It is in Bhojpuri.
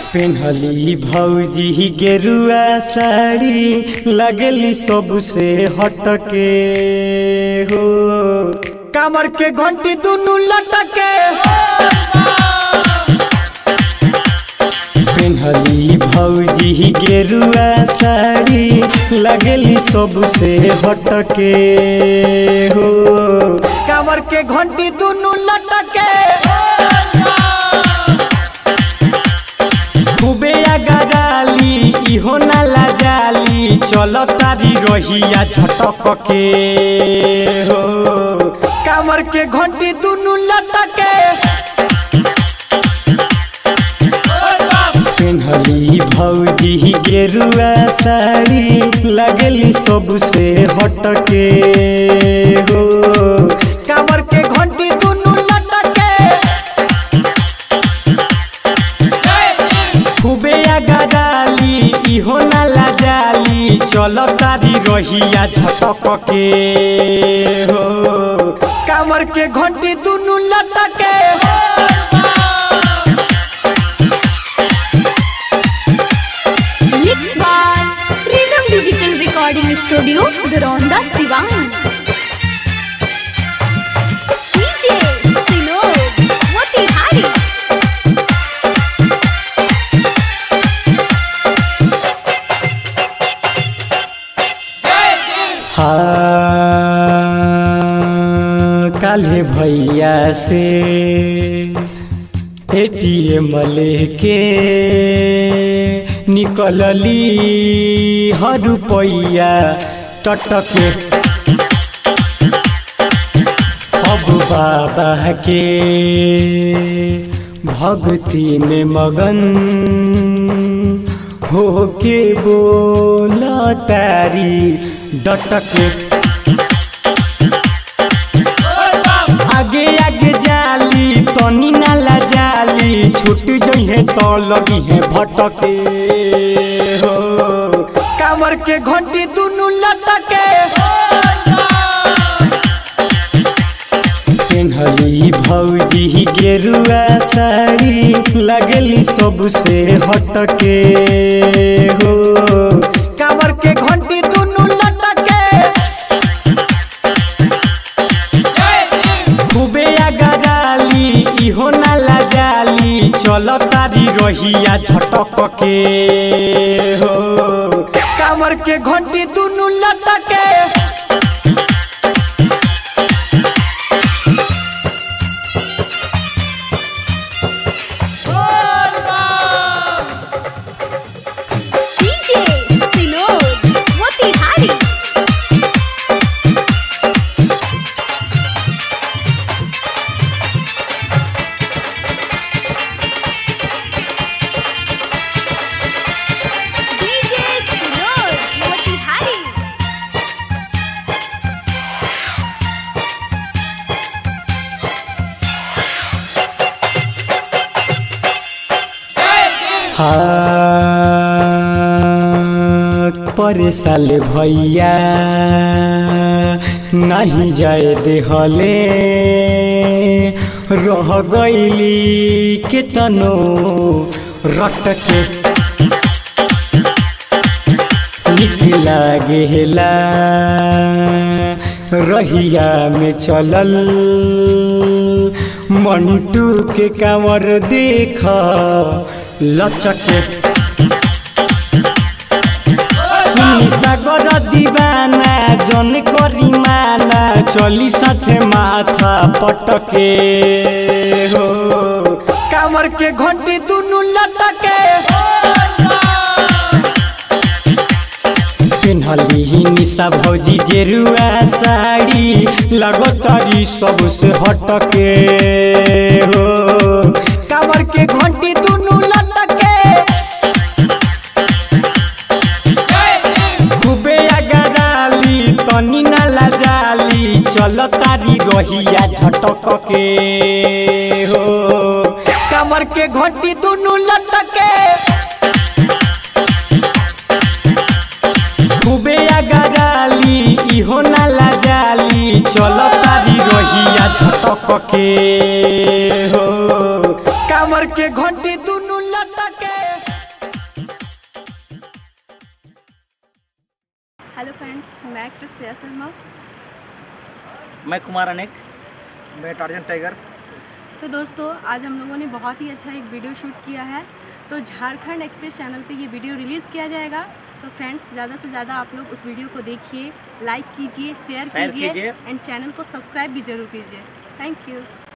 पेन्हली भौजी गेरुआ साड़ी लगली सबसे हटके हो, कमर के घंटी दुनू लटके। पेन्हली भौजी गेरुआ साड़ी लगली सबसे हटके हो, कमर के घंटी दुनू लटके। खूबे गजाली इहो ना लाजाली, चलो तारी रहिया झटक के हो, कमर के घंटी दुनू लटके। पेन्हली भौजी गेरुआ साड़ी लगली सबसे हटके हो, कमर के घंटी दुनू लटके। खूबे गजाली इहो ना लाजाली, चलो तारी रहिया झटक के हो, कमर के घंटी दुनू लटके। Mix by freedom digital recording studio Daraunda Siwan. DJ Sinod Motihari. काल्हे भैया से एटीएम लेके निकलली हर रुपया टटके। अब बाबा के भक्ति में मगन होके बोला तारी डटके। आगे आगे जाली तनी ना लाजाली, छूट जइहे तो लगी है भटके हो, कमर के घंटी दुनू लटके। पेन्हली भौजी गेरुआ साड़ी लगली सबसे हटके हो, कमर के घंटी दुनू लटके। खूबे गजाली इहो ना लाजाली, चलो तारी रहिया झटक के हो, कमर के घंटी दुनू लटके। पर साल भैया नहीं जाए देहले, रह गईली केतनो रटके। निक लागेला रहिया में चलल, मंटू के कांवर देख लचके। सागर दीवाना जन करी माना, चली साथे माथा पटके हो, कमर के घंटी दुनू लटके। पेन्हली निशा भौजी गेरुआ साड़ी लगतारी सबसे हटके हो, कमर के घंटी दुनू लटके। तनी ना लाजाली, चलो तारी रहिया झटक के हो, कमर के घंटी दुनू लटके। खूबे गजाली इहो ना लाजाली, चलो तारी रहिया झटक के हो, कमर के घंटी दुनू लटके। हेलो फ्रेंड्स, मैं एक्ट्रेस श्रेया शर्मा। मैं कुमार अनेक। मैं टार्जन टाइगर। तो दोस्तों, आज हम लोगों ने बहुत ही अच्छा एक वीडियो शूट किया है। तो झारखंड एक्सप्रेस चैनल पे ये वीडियो रिलीज़ किया जाएगा। तो फ्रेंड्स, ज़्यादा से ज़्यादा आप लोग उस वीडियो को देखिए, लाइक कीजिए, शेयर कीजिए एंड चैनल को सब्सक्राइब भी ज़रूर कीजिए। Thank you.